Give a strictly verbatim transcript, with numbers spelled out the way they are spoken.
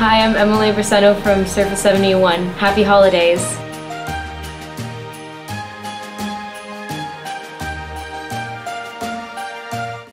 Hi, I'm Emily Briceno from Surface seventy-one. Happy holidays.